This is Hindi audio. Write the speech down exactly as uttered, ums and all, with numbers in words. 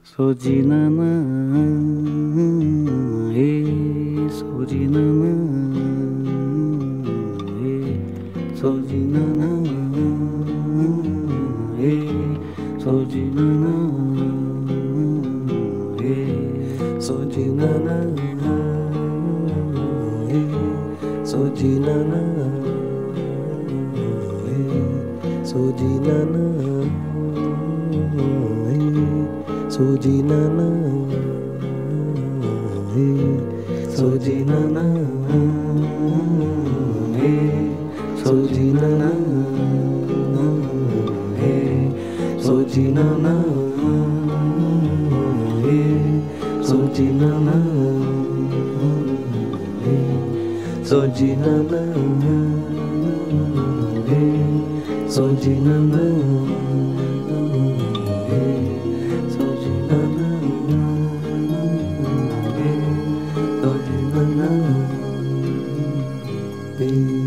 सोजिना ना हे सोजिना ना हे सोजिना ना हे सोजिना ना हे सोजिना ना हे सोजिना ना हे सोजिना ना सोजिना ना हे सोजिना ना हे सोजिना ना हे सोजिना ना हे सोजिना ना हे सोजिना ना हे सोजिना ना be